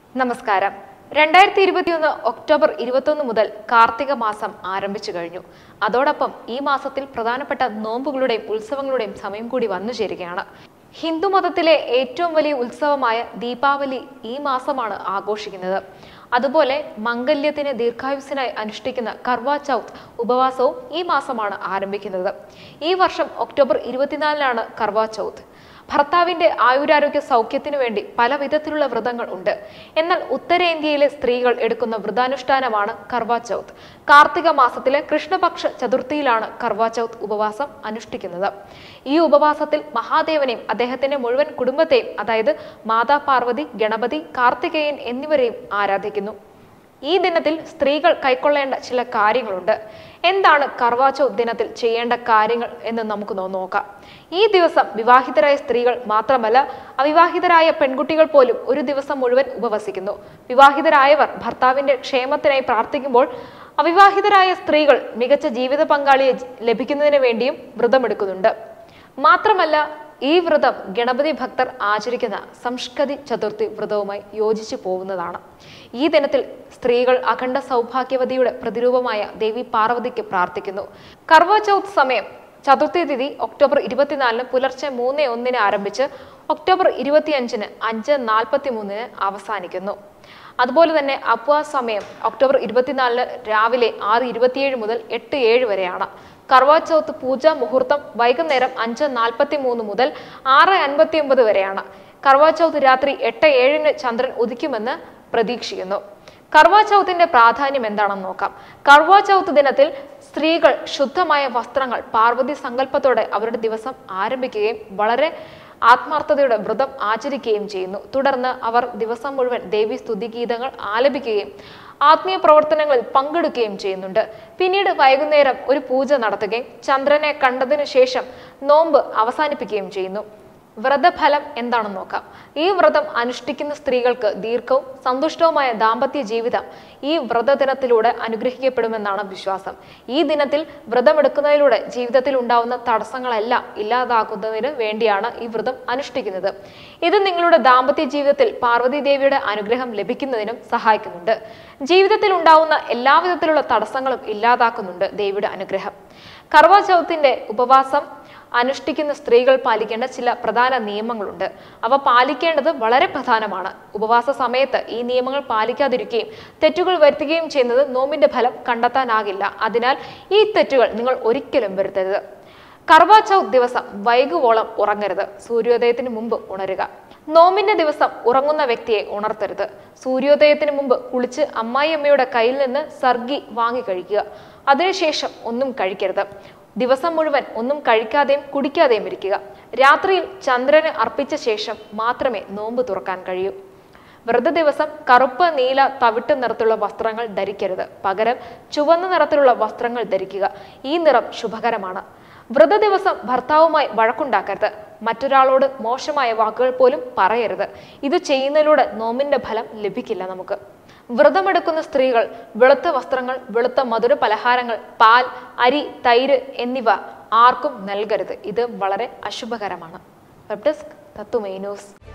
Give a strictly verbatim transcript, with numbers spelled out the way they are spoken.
നമസ്കാരം. രണ്ടായിരത്തി ഇരുപത്തിയൊന്ന് ഒക്ടോബർ ഇരുപത്തൊന്ന് മുതൽ കാർത്തിക മാസം ആരംഭിച്ചു കഴിഞ്ഞു. അതോടൊപ്പം ഈ മാസത്തിൽ പ്രധാനപ്പെട്ട നോമ്പുകളുടെയും ഉത്സവങ്ങളുടെയും സമയം കൂടി വന്നു ചേരുകയാണ്. ഹിന്ദുമതത്തിലെ ഏറ്റവും വലിയ ഉത്സവമായ ദീപാവലി ഈ മാസമാണ് ആഘോഷിക്കുന്നത്. അതുപോലെ മംഗല്യത്തിന് ദീർഘായുസിനായി അനുഷ്ഠിക്കുന്ന കർവ ചൗത്ത് ഉപവാസവും ഈ മാസമാണ് ആരംഭിക്കുന്നത്. ഈ വർഷം ഒക്ടോബർ ഇരുപത്തിനാലിനാണ് കർവ ചൗത്ത്. ഭർത്താവിന്റെ ആയുരാരോഗ്യ സൗഖ്യത്തിനു വേണ്ടി പല വിധത്തിലുള്ള വ്രതങ്ങൾ ഉണ്ട്. എന്നാൽ ഉത്തരേന്ത്യയിലെ സ്ത്രീകൾ എടുക്കുന്ന വ്രതാനുഷ്ഠാനമാണ് കർവ ചൗത്ത്. കാർത്തിക മാസത്തിലെ കൃഷ്ണപക്ഷ ചതുർത്ഥിയിലാണ് കർവ ചൗത്ത് ഉപവാസം അനുഷ്ഠിക്കുന്നത്. ഈ ഉപവാസത്തിൽ മഹാദേവനെയും അദ്ദേഹത്തിന്റെ മുഴുവൻ കുടുംബത്തെയും, അതായത് മാതാ പാർവതി, ഗണപതി, കാർത്തികേയൻ എന്നിവരെയും ആരാധിക്കുന്നു. ഈ ദിനത്തിൽ സ്ത്രീകൾ കൈക്കൊള്ളേണ്ട ചില കാര്യങ്ങളുണ്ട്. എന്താണ് കർവ ചൗത്ത് ദിനത്തിൽ ചെയ്യേണ്ട കാര്യങ്ങൾ എന്ന് നമുക്ക് നോക്കാം. ഈ ദിവസം വിവാഹിതരായ സ്ത്രീകൾ മാത്രമല്ല, അവിവാഹിതരായ പെൺകുട്ടികൾ പോലും ഒരു ദിവസം മുഴുവൻ ഉപവസിക്കുന്നു. വിവാഹിതരായവർ ഭർത്താവിന്റെ ക്ഷേമത്തിനായി പ്രാർത്ഥിക്കുമ്പോൾ, അവിവാഹിതരായ സ്ത്രീകൾ മികച്ച ജീവിത പങ്കാളിയെ ലഭിക്കുന്നതിന് വേണ്ടിയും വ്രതമെടുക്കുന്നുണ്ട്. മാത്രമല്ല, ഈ വ്രതം ഗണപതി ഭക്തർ ആചരിക്കുന്ന സംഷ്കതി ചതുർത്ഥി വ്രതവുമായി യോജിച്ചു പോകുന്നതാണ്. ഈ ദിനത്തിൽ സ്ത്രീകൾ അഖണ്ഡ സൗഭാഗ്യവതിയുടെ പ്രതിരൂപമായ ദേവി പാർവതിക്ക് പ്രാർത്ഥിക്കുന്നു. കർവ ചൗത്ത് സമയം ചതുർത്ഥി തിഥി ഒക്ടോബർ ഇരുപത്തിനാലിന് പുലർച്ചെ മൂന്ന് ഒന്നിന് ആരംഭിച്ച് ഒക്ടോബർ ഇരുപത്തിയഞ്ചിന് അഞ്ച് നാൽപ്പത്തി മൂന്നിന് അവസാനിക്കുന്നു. അതുപോലെ തന്നെ അപ്വാസ് സമയം ഒക്ടോബർ ഇരുപത്തിനാലിന് രാവിലെ ആറ് ഇരുപത്തിയേഴ് മുതൽ എട്ട് ഏഴ് വരെയാണ്. കർവ ചൗത്ത് പൂജ മുഹൂർത്തം വൈകുന്നേരം അഞ്ച് നാൽപ്പത്തി മൂന്ന് മുതൽ ആറ് അൻപത്തി ഒമ്പത് വരെയാണ്. കർവ ചൗത്ത് രാത്രി എട്ട് ഏഴിന് ചന്ദ്രൻ ഉദിക്കുമെന്ന് പ്രതീക്ഷിക്കുന്നു. കർവ ചൗത്തിന്റെ പ്രാധാന്യം എന്താണെന്ന് നോക്കാം. കർവ ചൗത്ത് ദിനത്തിൽ സ്ത്രീകൾ ശുദ്ധമായ വസ്ത്രങ്ങൾ പാർവതി സങ്കല്പത്തോടെ അവരുടെ ദിവസം ആരംഭിക്കുകയും വളരെ ആത്മാർത്ഥതയുടെ വ്രതം ആചരിക്കുകയും ചെയ്യുന്നു. തുടർന്ന് അവർ ദിവസം മുഴുവൻ ദേവി സ്തുതിഗീതങ്ങൾ ആലപിക്കുകയും ആത്മീയ പ്രവർത്തനങ്ങളിൽ പങ്കെടുക്കുകയും ചെയ്യുന്നുണ്ട്. പിന്നീട് വൈകുന്നേരം ഒരു പൂജ നടത്തുകയും ചന്ദ്രനെ കണ്ടതിനു ശേഷം നോമ്പ് അവസാനിപ്പിക്കുകയും ചെയ്യുന്നു. വ്രതഫലം എന്താണെന്ന് നോക്കാം. ഈ വ്രതം അനുഷ്ഠിക്കുന്ന സ്ത്രീകൾക്ക് ദീർഘവും സന്തുഷ്ടവുമായ ദാമ്പത്യ ജീവിതം ഈ വ്രതദിനത്തിലൂടെ അനുഗ്രഹിക്കപ്പെടുമെന്നാണ് വിശ്വാസം. ഈ ദിനത്തിൽ വ്രതമെടുക്കുന്നതിലൂടെ ജീവിതത്തിൽ ഉണ്ടാവുന്ന തടസ്സങ്ങളെല്ലാം ഇല്ലാതാക്കുന്നതിന് വേണ്ടിയാണ് ഈ വ്രതം അനുഷ്ഠിക്കുന്നത്. ഇത് നിങ്ങളുടെ ദാമ്പത്യ ജീവിതത്തിൽ പാർവതി ദേവിയുടെ അനുഗ്രഹം ലഭിക്കുന്നതിനും സഹായിക്കുന്നുണ്ട്. ജീവിതത്തിൽ ഉണ്ടാവുന്ന എല്ലാവിധത്തിലുള്ള തടസ്സങ്ങളും ഇല്ലാതാക്കുന്നുണ്ട് ദേവിയുടെ അനുഗ്രഹം. കർവ ചൗത്തിന്റെ ഉപവാസം അനുഷ്ഠിക്കുന്ന സ്ത്രീകൾ പാലിക്കേണ്ട ചില പ്രധാന നിയമങ്ങളുണ്ട്. അവ പാലിക്കേണ്ടത് വളരെ പ്രധാനമാണ്. ഉപവാസ സമയത്ത് ഈ നിയമങ്ങൾ പാലിക്കാതിരിക്കുകയും തെറ്റുകൾ വരുത്തുകയും ചെയ്യുന്നത് നോമ്പിന്റെ ഫലം കണ്ടെത്താനാകില്ല. അതിനാൽ ഈ തെറ്റുകൾ നിങ്ങൾ ഒരിക്കലും വരുത്തരുത്. കർവ ചൗത്ത് ദിവസം വൈകുവോളം ഉറങ്ങരുത്. സൂര്യോദയത്തിന് മുമ്പ് ഉണരുക. നോമ്പിന്റെ ദിവസം ഉറങ്ങുന്ന വ്യക്തിയെ ഉണർത്തരുത്. സൂര്യോദയത്തിന് മുമ്പ് കുളിച്ച് അമ്മായിയമ്മയുടെ കയ്യിൽ നിന്ന് സർഗി വാങ്ങി കഴിക്കുക. അതിനുശേഷം ഒന്നും കഴിക്കരുത്. ദിവസം മുഴുവൻ ഒന്നും കഴിക്കാതെയും കുടിക്കാതെയും ഇരിക്കുക. രാത്രിയിൽ ചന്ദ്രന് അർപ്പിച്ച ശേഷം മാത്രമേ നോമ്പ് തുറക്കാൻ കഴിയൂ. വ്രത ദിവസം കറുപ്പ്, നീല, തവിട്ട് നിറത്തിലുള്ള വസ്ത്രങ്ങൾ ധരിക്കരുത്. പകരം ചുവന്ന നിറത്തിലുള്ള വസ്ത്രങ്ങൾ ധരിക്കുക. ഈ നിറം ശുഭകരമാണ്. വ്രത ദിവസം ഭർത്താവുമായി വഴക്കുണ്ടാക്കരുത്. മറ്റൊരാളോട് മോശമായ വാക്കുകൾ പോലും പറയരുത്. ഇത് ചെയ്യുന്നതിലൂടെ നോമ്പിന്റെ ഫലം ലഭിക്കില്ല നമുക്ക്. വ്രതമെടുക്കുന്ന സ്ത്രീകൾ വെളുത്ത വസ്ത്രങ്ങൾ, വെളുത്ത മധുര പലഹാരങ്ങൾ, പാൽ, അരി, തൈര് എന്നിവ ആർക്കും നൽകരുത്. ഇത് വളരെ അശുഭകരമാണ്. Web desk Tatwamayi news.